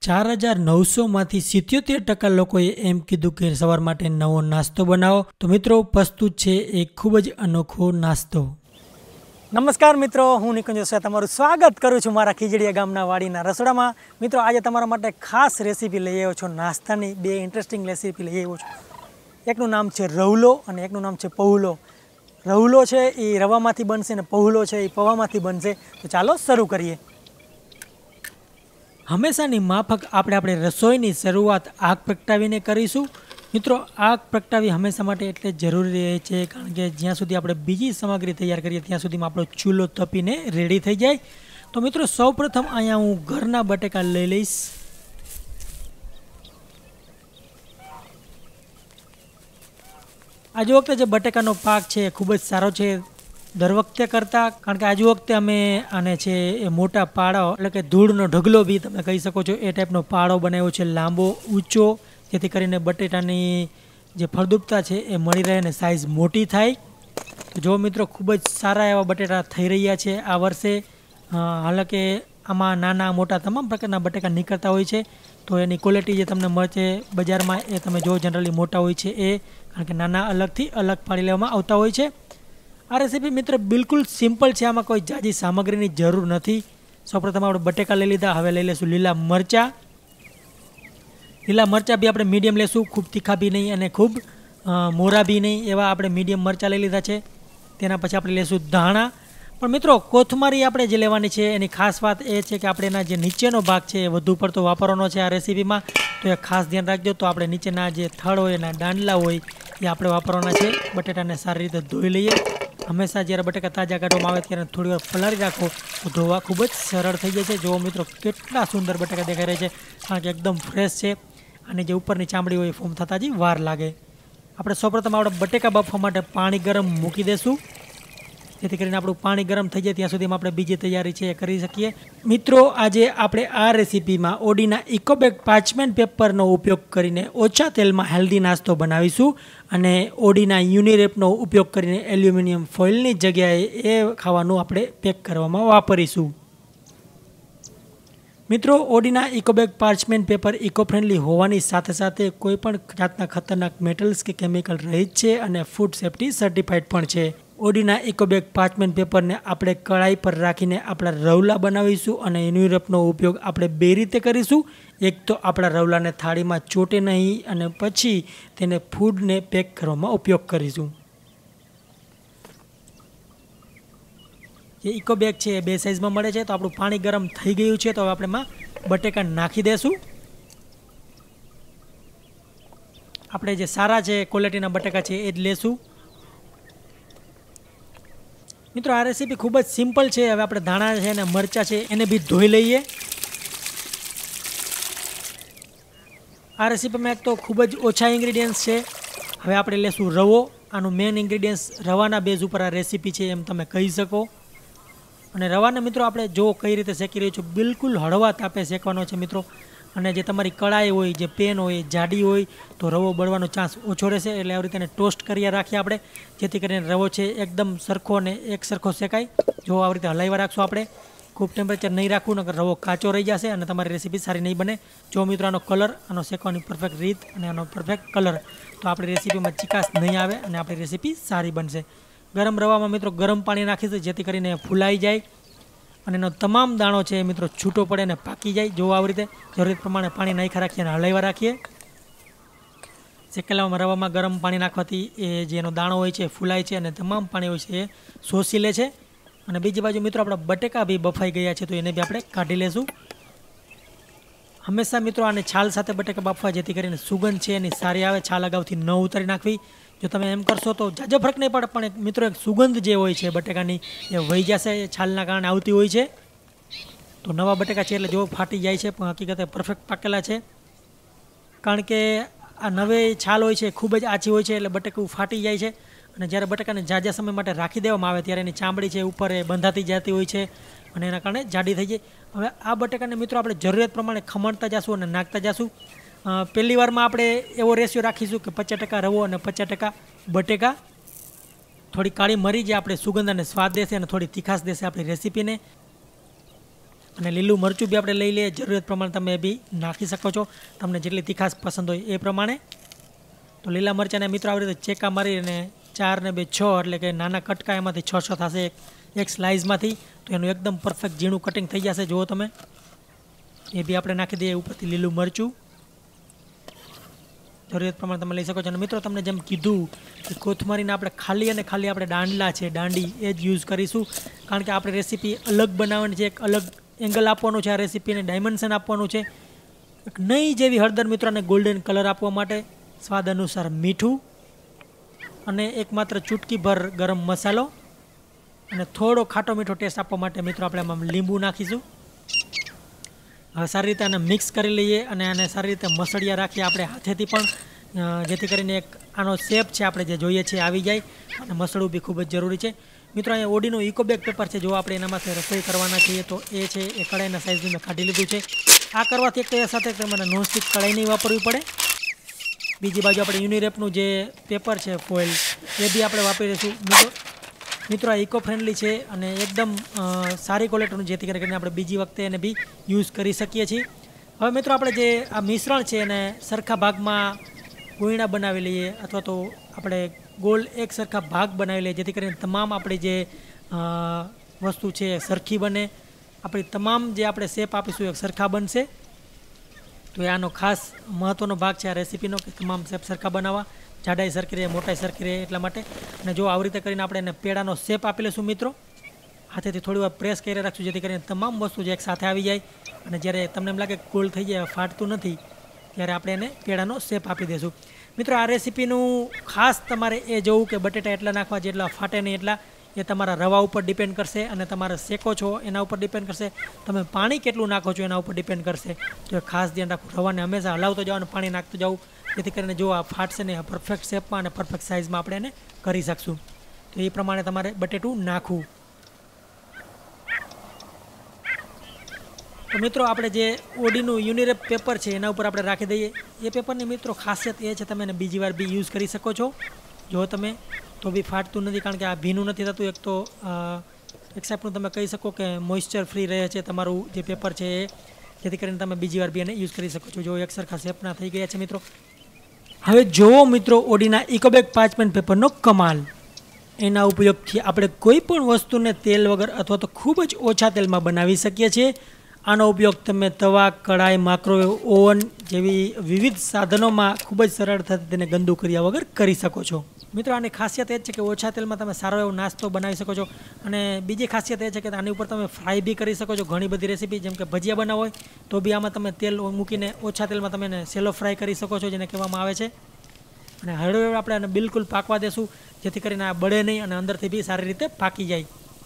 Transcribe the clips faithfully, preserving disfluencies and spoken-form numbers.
ચાર હજાર નવસોમાંથી સિત્યોતેર ટકા લોકોએ એમ કીધું કે સવાર માટે નવો નાસ્તો બનાવો. તો મિત્રો પ્રસ્તુત છે એક ખૂબ જ અનોખો નાસ્તો. નમસ્કાર મિત્રો, હું નિકુંજ જોશી તમારું સ્વાગત કરું છું મારા ખીજડીયા ગામના વાડીના રસોડામાં. મિત્રો આજે તમારા માટે ખાસ રેસીપી લઈ આવ્યો છું. નાસ્તાની બે ઇન્ટરેસ્ટિંગ રેસીપી લઈ આવ્યો છું. એકનું નામ છે રવલો અને એકનું નામ છે પૌલો. રવલો છે એ રવામાંથી બનશે અને પૌલો છે એ પૌવામાંથી બનશે. તો ચાલો શરૂ કરીએ. હંમેશાની માફક આપણે આપણે રસોઈની શરૂઆત આગ પ્રગટાવીને કરીશું. મિત્રો આગ પ્રગટાવી હંમેશા માટે એટલે જરૂરી રહે છે, કારણ કે જ્યાં સુધી આપણે બીજી સામગ્રી તૈયાર કરીએ ત્યાં સુધીમાં આપણો ચૂલો તપીને રેડી થઈ જાય. તો મિત્રો સૌપ્રથમ અહીંયા હું ઘરના બટેકા લઈ લઈશ. આજે વખતે જે બટેકાનો પાક છે એ ખૂબ જ સારો છે દર વખતે કરતાં, કારણ કે આજે વખતે અમે આને છે એ મોટા પાડો એટલે કે ધૂળનો ઢગલો બી તમે કહી શકો છો એ ટાઈપનો પાડો બનાવ્યો છે, લાંબો ઊંચો, જેથી કરીને બટેટાની જે ફળદ્રુપતા છે એ મળી રહે અને સાઇઝ મોટી થાય. તો જો મિત્રો ખૂબ જ સારા એવા બટેટા થઈ રહ્યા છે આ વર્ષે. હાલાકે આમાં નાના મોટા તમામ પ્રકારના બટેકા નીકળતા હોય છે, તો એની ક્વોલિટી જે તમને મળશે બજારમાં એ તમે જો જનરલી મોટા હોય છે એ, કારણ કે નાના અલગથી અલગ પાડી લેવામાં આવતા હોય છે. આ રેસીપી મિત્ર બિલકુલ સિમ્પલ છે, આમાં કોઈ જાજી સામગ્રીની જરૂર નથી. સૌપ્રથમ આપણે બટેકા લઈ લીધા. હવે લઈ લઈશું લીલા મરચાં. લીલા મરચાં બી આપણે મીડિયમ લેશું, ખૂબ તીખા બી નહીં અને ખૂબ મોરા બી નહીં, એવા આપણે મીડિયમ મરચાં લઈ લીધા છે. તેના પછી આપણે લઈશું ધાણા. પણ મિત્રો કોથમરી આપણે જે લેવાની છે એની ખાસ વાત એ છે કે આપણે એના જે નીચેનો ભાગ છે એ વધુ પડતો વાપરવાનો છે આ રેસીપીમાં, તો એ ખાસ ધ્યાન રાખજો. તો આપણે નીચેના જે થડ હોય એના દાંડલા હોય એ આપણે વાપરવાના છે. બટેટાને સારી રીતે ધોઈ લઈએ. હંમેશા જ્યારે બટેકા તાજા કાઢવામાં આવે ત્યારે થોડી વાર પલાળી રાખો તો ધોવા ખૂબ જ સરળ થઈ જાય છે. જુઓ મિત્રો કેટલા સુંદર બટેકા દેખાઈ રહ્યા છે, કારણ કે એકદમ ફ્રેશ છે અને જે ઉપરની ચામડી હોય એ ફોર્મ થતાં જ વાર લાગે. આપણે સૌપ્રથમ આપણે બટેકા બાફવા માટે પાણી ગરમ મૂકી દઈશું, જેથી કરીને આપણું પાણી ગરમ થઈ જાય ત્યાં સુધીમાં આપણે બીજી તૈયારી છે એ કરી શકીએ. મિત્રો આજે આપણે આ રેસીપીમાં ઓડીના ઇકોબેગ પાર્ચમેન્ટ પેપરનો ઉપયોગ કરીને ઓછા તેલમાં હેલ્ધી નાસ્તો બનાવીશું અને ઓડીના યુનિરેપનો ઉપયોગ કરીને એલ્યુમિનિયમ ફોઇલની જગ્યાએ એ ખાવાનું આપણે પેક કરવામાં વાપરીશું. મિત્રો ઓડીના eco bag parchment paper eco friendly હોવાની સાથે સાથે કોઈપણ જાતના ખતરનાક મેટલ્સ કે કેમિકલ રહિત છે અને ફૂડ સેફ્ટી સર્ટિફાઈડ પણ છે. ઓડીના ઇકોબેગ પાર્ચમેન્ટ પેપરને આપણે કઢાઈ પર રાખીને આપણા રવલા બનાવીશું અને યુનિરેપનો ઉપયોગ આપણે બે રીતે કરીશું. એક તો આપણા રવલાને થાળીમાં ચોટે નહીં અને પછી તેને ફૂડને પેક કરવામાં ઉપયોગ કરીશું. જે ઇકોબેગ છે એ બે સાઇઝમાં મળે છે. તો આપણું પાણી ગરમ થઈ ગયું છે, તો હવે આપણે એમાં બટેકા નાખી દઈશું. આપણે જે સારા છે ક્વોલિટીના બટેકા છે એ જ લેશું. મિત્રો આ રેસીપી ખૂબ જ સિમ્પલ છે. હવે આપણે ધાણા છે અને મરચાં છે એને બી ધોઈ લઈએ. આ રેસીપીમાં એક તો ખૂબ જ ઓછા ઇન્ગ્રીડિયન્ટ્સ છે. હવે આપણે લેશું રવો. આનું મેઇન ઇન્ગ્રીડિયન્ટ્સ રવાના બેઝ ઉપર આ રેસીપી છે એમ તમે કહી શકો. અને રવાને મિત્રો આપણે જો કઈ રીતે શેકી રહ્યું છું, બિલકુલ હળવા તાપે શેકવાનો છે મિત્રો. અને જે તમારી કડાઈ હોય, જે પેન હોય, જાડી હોય તો રવો બળવાનો ચાન્સ ઓછો રહેશે. એટલે આવી રીતે એને ટોસ્ટ કરી રાખીએ આપણે, જેથી કરીને રવો છે એકદમ સરખો અને એક સરખો શેકાય. જો આવી રીતે હલાવ્યા રાખશું આપણે, ખૂબ ટેમ્પરેચર નહીં રાખવું, નકર રવો કાચો રહી જશે અને તમારી રેસીપી સારી નહીં બને. જો મિત્રો આનો કલર, આનો શેકવાની પરફેક્ટ રીત અને આનો પરફેક્ટ કલર, તો આપણી રેસીપીમાં ચિકાસ નહીં આવે અને આપણી રેસીપી સારી બનશે. ગરમ રવામાં મિત્રો ગરમ પાણી નાખીશું, જેથી કરીને ફૂલાઈ જાય અને એનો તમામ દાણો છે મિત્રો છૂટો પડે અને પાકી જાય. જો આવી રીતે જરૂરિયાત પ્રમાણે પાણી નાખ્યા રાખીએ અને હલાવ્યા રાખીએ. શેકેલામાં રવામાં ગરમ પાણી નાખવાથી એ જે એનો દાણો હોય છે એ ફૂલાય છે અને તમામ પાણી હોય છે એ શોષી લે છે. અને બીજી બાજુ મિત્રો આપણા બટેકા બી બફાઈ ગયા છે, તો એને બી આપણે કાઢી લેશું. હંમેશા મિત્રો આને છાલ સાથે બટેકા બાફવા, જેથી કરીને સુગંધ છે એની સારી આવે. છાલ અગાઉથી ન ઉતારી નાખવી. જો તમે એમ કરશો તો જાજો ફરક નહીં પડે, પણ મિત્રો એક સુગંધ જે હોય છે બટેકાની એ વહી જશે, એ છાલના કારણે આવતી હોય છે. તો નવા બટેકા છે એટલે જો ફાટી જાય છે, પણ હકીકતે પરફેક્ટ પાકેલા છે. કારણ કે આ નવી છાલ હોય છે ખૂબ જ આછી હોય છે, એટલે બટેકું ફાટી જાય છે. અને જ્યારે બટેકાને ઝાઝા સમય માટે રાખી દેવામાં આવે ત્યારે એની ચામડી છે ઉપર એ બંધાતી જતી હોય છે અને એના કારણે જાડી થઈ જાય. હવે આ બટેકાને મિત્રો આપણે જરૂરિયાત પ્રમાણે ખમણતા જશું અને નાખતા જશું. પહેલી વારમાં આપણે એવો રેશિયો રાખીશું કે પચાસ ટકા રવો અને પચાસ ટકા બટેકા. થોડી કાળી મરી જે આપણે સુગંધ અને સ્વાદ દેશે અને થોડી તીખાશ દેશે આપણી રેસીપીને. અને લીલું મરચું બી આપણે લઈ લઈએ, જરૂરિયાત પ્રમાણે તમે બી નાખી શકો છો, તમને જેટલી તીખાશ પસંદ હોય એ પ્રમાણે. તો લીલા મરચાંને મિત્રો આવી રીતે ચેકા મારી અને ચાર ને બે છ એટલે કે નાના કટકા એમાંથી છ છ થશે એક સ્લાઇસમાંથી. તો એનું એકદમ પરફેક્ટ ઝીણું કટિંગ થઈ જશે. જુઓ તમે, એ બી આપણે નાખી દઈએ ઉપરથી લીલું મરચું, જરૂરિયાત પ્રમાણે તમે લઈ શકો છો. અને મિત્રો તમને જેમ કીધું કે કોથમરીને આપણે ખાલી અને ખાલી આપણે દાંડલા છે, દાંડી એ જ યુઝ કરીશું, કારણ કે આપણે રેસીપી અલગ બનાવવાની છે, એક અલગ એંગલ આપવાનું છે આ રેસીપીને, ડાયમેન્શન આપવાનું છે. એક નહીં જેવી હળદર મિત્રોને ગોલ્ડન કલર આપવા માટે, સ્વાદ અનુસાર મીઠું અને એકમાત્ર ચૂટકીભર ગરમ મસાલો અને થોડો ખાટો મીઠો ટેસ્ટ આપવા માટે મિત્રો આપણે આમાં લીંબુ નાખીશું. હવે સારી રીતે આને મિક્સ કરી લઈએ અને આને સારી રીતે મસળિયા રાખીએ આપણે હાથેથી પણ, જેથી કરીને એક આનો શેપ છે આપણે જે જોઈએ છીએ આવી જાય. અને મસળવું બી ખૂબ જ જરૂરી છે મિત્રો. અહીંયા ઓડીનું ઇકોબેગ પેપર છે, જો આપણે એનામાંથી રસોઈ કરવાના છીએ તો એ છે એ કઢાઈના સાઇઝનું મેં કાઢી લીધું છે. આ કરવાથી એક તો એ સાથે તમારે નોનસ્ટિક કઢાઈ નહીં વાપરવી પડે. બીજી બાજુ આપણે યુનિરેપનું જે પેપર છે ફોઇલ એ બી આપણે વાપરી લઈશું મિત્રો. મિત્રો આ ઇકો ફ્રેન્ડલી છે અને એકદમ સારી ક્વોલિટીનું, જેથી કરીને આપણે બીજી વખતે એને બી યુઝ કરી શકીએ છીએ. હવે મિત્રો આપણે જે આ મિશ્રણ છે એને સરખા ભાગમાં ગોયણા બનાવી લઈએ, અથવા તો આપણે ગોળ એક સરખા ભાગ બનાવી લઈએ, જેથી કરીને તમામ આપણી જે વસ્તુ છે એ સરખી બને. આપણી તમામ જે આપણે શેપ આપીશું એ સરખા બનશે. તો એ આનો ખાસ મહત્ત્વનો ભાગ છે આ રેસીપીનો, કે તમામ શેપ સરખા બનાવવા, જાડાઈ સરખી રહે, મોટાઈ સરખી રહે એટલા માટે. અને જો આવી રીતે કરીને આપણે એને પેડાનો શેપ આપી લઈશું મિત્રો. હાથેથી થોડી વાર પ્રેસ કરી રાખશું, જેથી કરીને તમામ વસ્તુ જે એક સાથે આવી જાય. અને જ્યારે તમને એમ લાગે ગોળ થઈ જાય, ફાટતું નથી, ત્યારે આપણે એને પેડાનો શેપ આપી દઈશું. મિત્રો આ રેસીપીનું ખાસ તમારે એ જોવું કે બટેટા એટલા નાખવા જેટલા ફાટે નહીં એટલા. એ તમારા રવા ઉપર ડિપેન્ડ કરશે અને તમારે શેકો છો એના ઉપર ડિપેન્ડ કરશે. તમે પાણી કેટલું નાખો છો એના ઉપર ડિપેન્ડ કરશે. તો એ ખાસ ધ્યાન રાખવું, રવાને હંમેશા હલાવતો જાઓ અને પાણી નાખતું જાઉં, જેથી કરીને જો આ ફાટશે ને પરફેક્ટ શેપમાં અને પરફેક્ટ સાઇઝમાં આપણે એને કરી શકશું. તો એ પ્રમાણે તમારે બટેટું નાખવું. તો મિત્રો આપણે જે ઓડીનું યુનિરેપ પેપર છે એના ઉપર આપણે રાખી દઈએ. એ પેપરની મિત્રો ખાસિયત એ છે, તમે એને બીજી વાર બી યુઝ કરી શકો છો. જો તમે તો બી ફાટતું નથી, કારણ કે આ ભીનું નથી થતું. એક તો એક સાઈડનું તમે કહી શકો કે મોઇશ્ચર ફ્રી રહે છે તમારું જે પેપર છે એ, જેથી કરીને તમે બીજી વાર બી એને યુઝ કરી શકો છો. જો એક સરખા શેપના થઈ ગયા છે મિત્રો. હવે જોવો મિત્રો ઓડીના ઇકોબેગ પાર્ચમેન્ટ પેપરનો કમાલ. એના ઉપયોગથી આપણે કોઈ પણ વસ્તુને તેલ વગર અથવા તો ખૂબ જ ઓછા તેલમાં બનાવી શકીએ છીએ. આનો ઉપયોગ તમે તવા, કઢાઈ, માઇક્રોવેવ ઓવન જેવી વિવિધ સાધનોમાં ખૂબ જ સરળતાથી તેને ગંદુ કર્યા વગર કરી શકો છો. મિત્રો આની ખાસિયત એ જ છે કે ઓછા તેલમાં તમે સારો એવો નાસ્તો બનાવી શકો છો. અને બીજી ખાસિયત એ છે કે આની ઉપર તમે ફ્રાય બી કરી શકો છો. ઘણી બધી રેસીપી, જેમ કે ભજીયા બનાવો હોય તો બી આમાં તમે તેલ મૂકીને ઓછા તેલમાં તમે એને સેલો ફ્રાય કરી શકો છો, જેને કહેવામાં આવે છે. અને હળવે આપણે એને બિલકુલ પાકવા દેશું, જેથી કરીને આ બળે નહીં અને અંદરથી બી સારી રીતે પાકી જાય.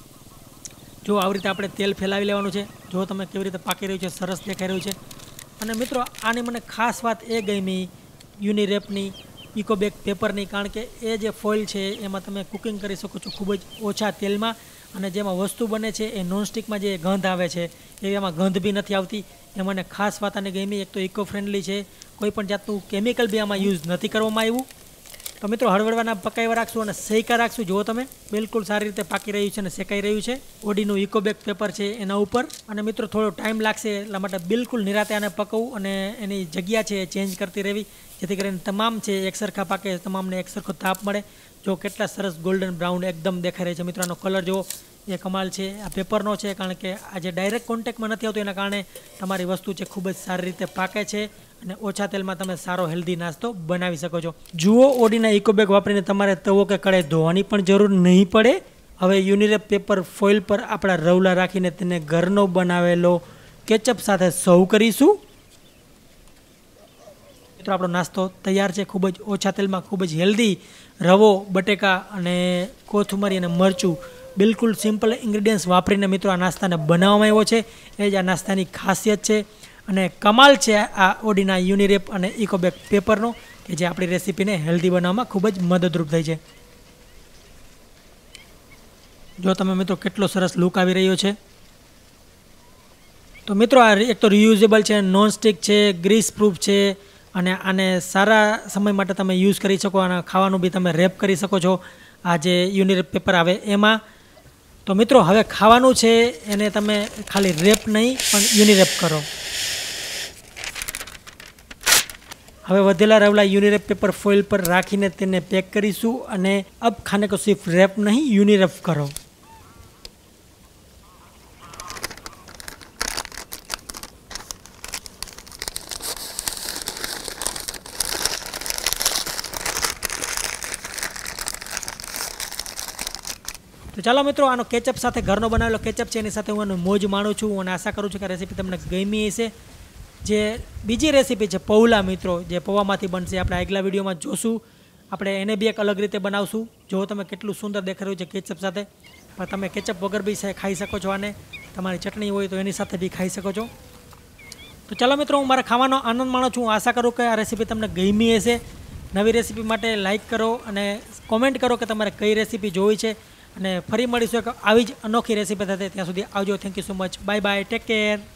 જો આવી રીતે આપણે તેલ ફેલાવી લેવાનું છે. જો તમે કેવી રીતે પાકી રહ્યું છે, સરસ દેખાઈ રહ્યું છે. અને મિત્રો આની મને ખાસ વાત એ ગમી યુનિરેપની ઇકોબેગ પેપરની, કારણ કે એ જે ફોઇલ છે એમાં તમે કુકિંગ કરી શકો છો ખૂબ જ ઓછા તેલમાં. અને જેમાં વસ્તુ બને છે એ નોનસ્ટિકમાં જે ગંધ આવે છે એ એમાં ગંધ બી નથી આવતી. એ મને ખાસ વાત આને ગમી. એક તો ઇકો ફ્રેન્ડલી છે, કોઈ પણ જાતનું કેમિકલ બી આમાં યુઝ નથી કરવામાં આવ્યું. તો મિત્રો હળવળવાના પકાવવા રાખશું અને શેકા રાખશું. જુઓ તમે બિલકુલ સારી રીતે પાકી રહ્યું છે અને શેકાઈ રહ્યું છે. ઓડીનું ઇકોબેગ પેપર છે એના ઉપર. અને મિત્રો થોડો ટાઈમ લાગશે, એટલા માટે બિલકુલ નિરાતે આને પકવવું અને એની જગ્યા છે એ ચેન્જ કરતી રહેવી, જેથી કરીને તમામ છે એક સરખા પાકે, તમામને એક સરખો તાપ મળે. જો કેટલા સરસ ગોલ્ડન બ્રાઉન એકદમ દેખાઈ રહી છે મિત્રો. આનો કલર જુઓ, એ કમાલ છે આ પેપરનો છે, કારણ કે આ જે ડાયરેક્ટ કોન્ટેક્ટમાં નથી આવતું એના કારણે તમારી વસ્તુ છે ખૂબ જ સારી રીતે પાકે છે અને ઓછા તેલમાં તમે સારો હેલ્ધી નાસ્તો બનાવી શકો છો. જુઓ ઓડીના ઇકોબેગ વાપરીને તમારે તવો કે કઢાઈ ધોવાની પણ જરૂર નહીં પડે. હવે યુનિરેપ પેપર ફોઇલ પર આપણા રવલા રાખીને તેને ઘરનો બનાવેલો કેચઅપ સાથે સર્વ કરીશું. મિત્રો આપણો નાસ્તો તૈયાર છે, ખૂબ જ ઓછા તેલમાં, ખૂબ જ હેલ્ધી. રવો, બટેકા અને કોથમરી અને મરચું, બિલકુલ સિમ્પલ ઇન્ગ્રીડિયન્ટ્સ વાપરીને મિત્રો આ નાસ્તાને બનાવવામાં આવ્યો છે. એ જ આ નાસ્તાની ખાસિયત છે અને કમાલ છે આ ઓડીના યુનિરેપ અને ઇકોબેગ પેપરનો, કે જે આપણી રેસીપીને હેલ્ધી બનાવવામાં ખૂબ જ મદદરૂપ થઈ છે. જો તમે મિત્રો કેટલો સરસ લુક આવી રહ્યો છે. તો મિત્રો આ એક તો રિયુઝેબલ છે, નોન સ્ટિક છે, ગ્રીસ પ્રૂફ છે અને આને સારા સમય માટે તમે યુઝ કરી શકો. અને ખાવાનું બી તમે રેપ કરી શકો છો આ જે યુનિરેપ પેપર આવે એમાં. તો મિત્રો હવે ખાવાનું છે એને તમે ખાલી રેપ નહીં પણ યુનિરેપ કરો. હવે વધેલા રવલા યુનિરેપ પેપર ફોઇલ પર રાખીને તેને પેક કરીશું અને અબ ખાને કો સિર્ફ રેપ નહીં યુનિરેપ કરો. તો ચાલો મિત્રો આનો કેચઅપ સાથે ઘરનો બનાવેલો કેચઅપ છે એની સાથે હું એનો મોજ માણું છું અને આશા કરું છું કે રેસીપી તમને ગમી હશે. જે બીજી રેસીપી છે પૌલા મિત્રો, જે પૌવામાંથી બનશે, આપણે આગલા વિડીયોમાં જોશું. આપણે એને બી એક અલગ રીતે બનાવશું. જો તમે કેટલું સુંદર દેખાઈ રહ્યું છે કેચઅપ સાથે, પણ તમે કેચઅપ વગર બી ખાઈ શકો છો. આને તમારી ચટણી હોય તો એની સાથે બી ખાઈ શકો છો. તો ચાલો મિત્રો હું મારા ખાવાનો આનંદ માણું છું. આશા કરું કે આ રેસીપી તમને ગમી હશે. નવી રેસીપી માટે લાઇક કરો અને કોમેન્ટ કરો કે તમારે કઈ રેસીપી જોઈ છે. અને ફરી મળીશું એક આવી જ અનોખી રેસીપી સાથે. ત્યાં સુધી આવજો. Thank you so much. Bye bye. Take care.